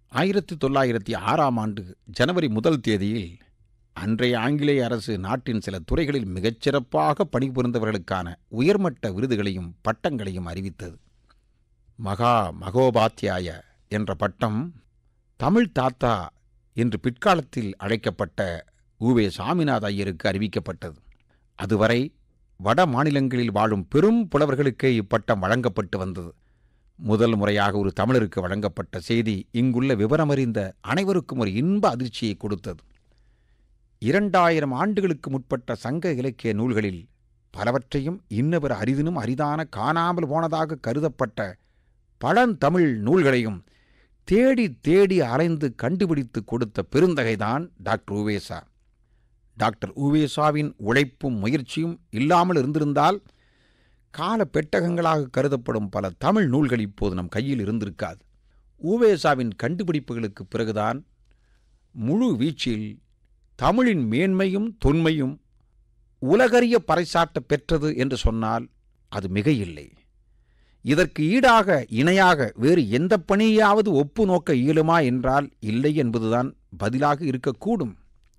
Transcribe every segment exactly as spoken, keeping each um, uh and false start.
ஆயிரத்தி தொள்ளாயிரத்தி ஆறாம் ஆண்டு ஜனவரி முதல் தேதியில் அன்றைய ஆங்கிலேய அரசு நாட்டின் சில துறைகளில் மிகச்சிறப்பாக பணிபுரிந்தவர்களுக்கான உயர்மட்ட விருதுகளையும் பட்டங்களையும் அறிவித்தது. மகா மகோபாத்தியாய என்ற பட்டம் தமிழ் தாத்தா என்று பிற்காலத்தில் அழைக்கப்பட்ட உவே சாமிநாத ஐயருக்கு அறிவிக்கப்பட்டது. அதுவரை வட மாநிலங்களில் வாழும் பெரும் புலவர்களுக்கே இப்பட்டம் வழங்கப்பட்டு வந்தது. முதல் முறையாக ஒரு தமிழருக்கு வழங்கப்பட்ட செய்தி இங்குள்ள விவரமறிந்த அனைவருக்கும் ஒரு இன்ப அதிர்ச்சியை கொடுத்தது. இரண்டாயிரம் ஆண்டுகளுக்கு முற்பட்ட சங்க இலக்கிய நூல்களில் பலவற்றையும் இன்னவர் அரிதினும் அரிதான காணாமல் போனதாக கருதப்பட்ட பழந்தமிழ் நூல்களையும் தேடி தேடி அலைந்து கண்டுபிடித்து கொடுத்த பெருந்தகைதான் டாக்டர் உவேசா. டாக்டர் உவேசாவின் உழைப்பும் முயற்சியும் இல்லாமல் இருந்திருந்தால் கால பெட்டகங்களாக கருதப்படும் பல தமிழ் நூல்கள் இப்போது நம் கையில் இருந்திருக்காது. உவேசாவின் கண்டுபிடிப்புகளுக்கு பிறகுதான் முழு வீச்சில் தமிழின் மேன்மையும் தொன்மையும் உலகறிய பறைசாட்ட பெற்றது என்று சொன்னால் அது மிக இல்லை. இதற்கு ஈடாக இணையாக வேறு எந்த பணியாவது ஒப்பு நோக்க இயலுமா என்றால் இல்லை என்பதுதான் பதிலாக இருக்கக்கூடும்.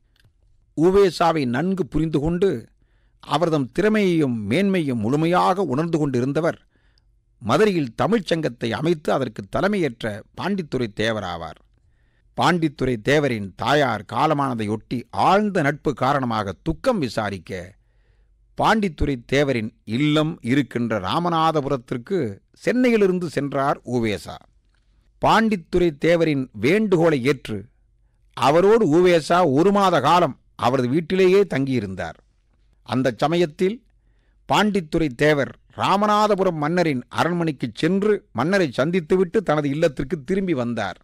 உவேசாவை நன்கு புரிந்து கொண்டு அவர்தம் திறமையையும் மேன்மையும் முழுமையாக உணர்ந்து கொண்டிருந்தவர் மதுரையில் தமிழ்ச்சங்கத்தை அமைத்து அதற்கு தலைமையேற்ற பாண்டித்துரை தேவராவார். பாண்டித்துரை தேவரின் தாயார் காலமானதையொட்டி ஆழ்ந்த நட்பு காரணமாக துக்கம் விசாரிக்க பாண்டித்துரை தேவரின் இல்லம் இருக்கின்ற ராமநாதபுரத்திற்கு சென்னையிலிருந்து சென்றார் உவேசா. பாண்டித்துரை தேவரின் வேண்டுகோளை ஏற்று அவரோடு உவேசா ஒரு மாத காலம் அவரது வீட்டிலேயே தங்கியிருந்தார். அந்த சமயத்தில் பாண்டித்துரை தேவர் ராமநாதபுரம் மன்னரின் அரண்மனைக்கு சென்று மன்னரை சந்தித்துவிட்டு தனது இல்லத்திற்கு திரும்பி வந்தார்.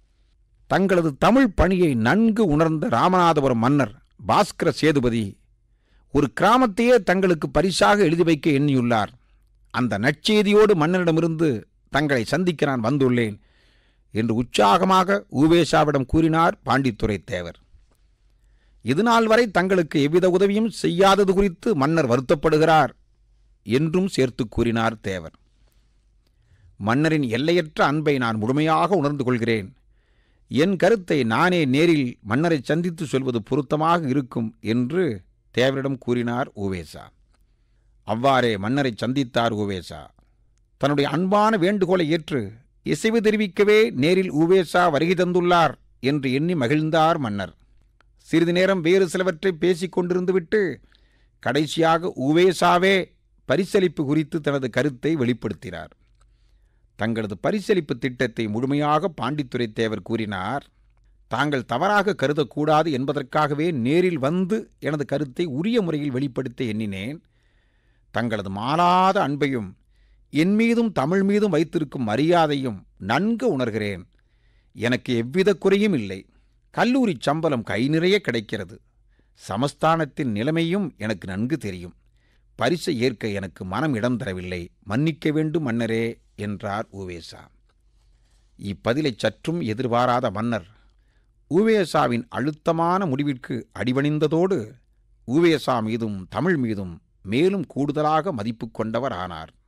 தங்களது தமிழ் பணியை நன்கு உணர்ந்த ராமநாதபுரம் மன்னர் பாஸ்கர சேதுபதி ஒரு கிராமத்தையே தங்களுக்கு பரிசாக எழுதி வைக்க எண்ணியுள்ளார். அந்த நற்செய்தியோடு மன்னரிடமிருந்து தங்களை சந்திக்க நான் வந்துள்ளேன் என்று உற்சாகமாக உவேசாவிடம் கூறினார் பாண்டித்துரை தேவர். இதுநாள் வரை தங்களுக்கு எவ்வித உதவியும் செய்யாதது குறித்து மன்னர் வருத்தப்படுகிறார் என்றும் சேர்த்து கூறினார் தேவர். மன்னரின் எல்லையற்ற அன்பை நான் முழுமையாக உணர்ந்து கொள்கிறேன். என் கருத்தை நானே நேரில் மன்னரை சந்தித்து சொல்வது பொருத்தமாக இருக்கும் என்று தேவரிடம் கூறினார் உவேசா. அவ்வாறே மன்னரை சந்தித்தார் உவேசா. தன்னுடைய அன்பான வேண்டுகோளை ஏற்று இசைவு தெரிவிக்கவே நேரில் உவேசா வருகை தந்துள்ளார் என்று எண்ணி மகிழ்ந்தார் மன்னர். சிறிது நேரம் வேறு சிலவற்றை பேசிக் கொண்டிருந்துவிட்டு கடைசியாக உவேசாவே பரிசளிப்பு குறித்து தனது கருத்தை வெளிப்படுத்தினார். தங்களது பரிசளிப்பு திட்டத்தை முழுமையாக பாண்டித்துரை தேவர் கூறினார். தாங்கள் தவறாக கருதக்கூடாது என்பதற்காகவே நேரில் வந்து எனது கருத்தை உரிய முறையில் வெளிப்படுத்த எண்ணினேன். தங்களது மாறாத அன்பையும் என் மீதும் தமிழ் மீதும் வைத்திருக்கும் மரியாதையும் நன்கு உணர்கிறேன். எனக்கு எவ்வித குறையும் இல்லை. கல்லூரி சம்பளம் கை நிறைய கிடைக்கிறது. சமஸ்தானத்தின் நிலைமையும் எனக்கு நன்கு தெரியும். பரிசை ஏற்க எனக்கு மனம் இடம் தரவில்லை. மன்னிக்க வேண்டும் மன்னரே என்றார் உவேசா. இப்பதிலை சற்றும் எதிர்பாராத மன்னர் உவேசாவின் அழுத்தமான முடிவிற்கு அடிபணிந்ததோடு உவேசா மீதும் தமிழ் மீதும் மேலும் கூடுதலாக மதிப்பு கொண்டவர் ஆனார்.